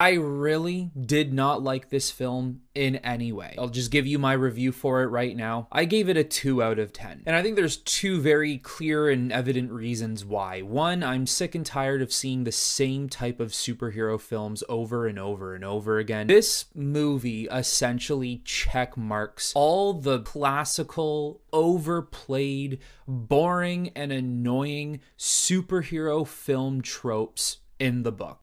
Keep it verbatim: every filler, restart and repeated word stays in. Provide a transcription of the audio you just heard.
I really did not like this film in any way. I'll just give you my review for it right now. I gave it a two out of ten. And I think there's two very clear and evident reasons why. One, I'm sick and tired of seeing the same type of superhero films over and over and over again. This movie essentially check marks all the classical, overplayed, boring, and annoying superhero film tropes in the book.